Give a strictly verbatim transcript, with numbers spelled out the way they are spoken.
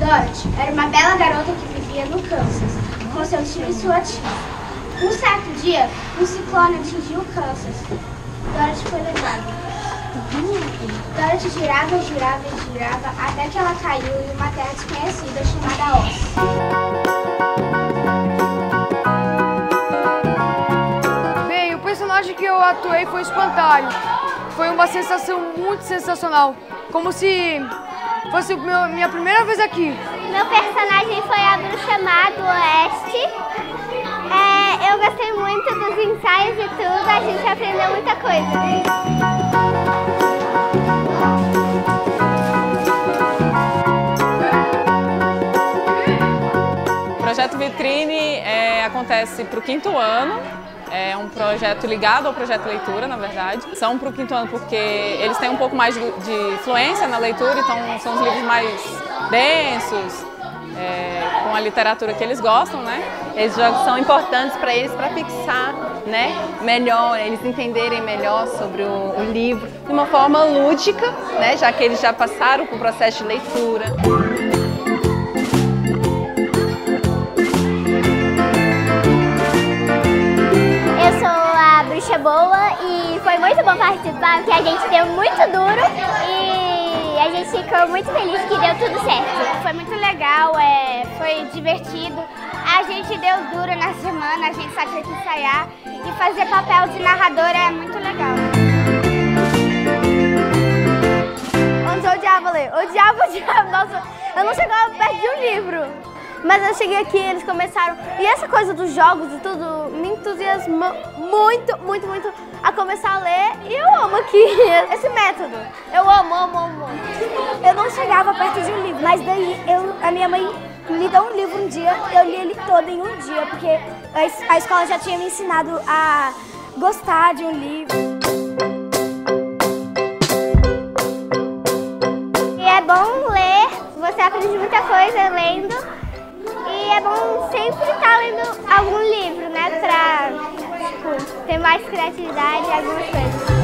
Dorothy era uma bela garota que vivia no Kansas, com seu tio e sua tia. Um certo dia, um ciclone atingiu o Kansas. Dorothy foi levada. Dorothy girava, girava e girava até que ela caiu em uma terra desconhecida chamada Oz. Bem, o personagem que eu atuei foi o Espantalho. Foi uma sensação muito sensacional, como se fosse a minha primeira vez aqui. Meu personagem foi a Bruxa Má do Oeste. É, eu gostei muito dos ensaios e tudo, a gente aprendeu muita coisa. O projeto Vitrine é, acontece para o quinto ano. É um projeto ligado ao projeto Leitura, na verdade. São para o quinto ano porque eles têm um pouco mais de, de influência na leitura, então são os livros mais densos, é, com a literatura que eles gostam, né? Esses jogos são importantes para eles, para fixar, né, melhor, eles entenderem melhor sobre o, o livro, de uma forma lúdica, né, já que eles já passaram por processo de leitura. Boa e foi muito bom participar, porque a gente deu muito duro e a gente ficou muito feliz que deu tudo certo. Foi muito legal, é, foi divertido. A gente deu duro na semana, a gente só tinha que ensaiar e fazer papel de narradora é muito legal. Antes eu odiava ler, odiava, odiava, nossa, eu não chegava perto de um livro. Mas eu cheguei aqui, eles começaram, e essa coisa dos jogos e tudo me entusiasmou muito, muito, muito a começar a ler, e eu amo aqui esse método. Eu amo, amo, amo. Eu não chegava perto de um livro, mas daí eu, a minha mãe me deu um livro um dia, eu li ele todo em um dia, porque a, a escola já tinha me ensinado a gostar de um livro. E é bom ler, você aprende muita coisa lendo. E é bom sempre estar lendo algum livro, né, pra tipo, ter mais criatividade e algumas coisas.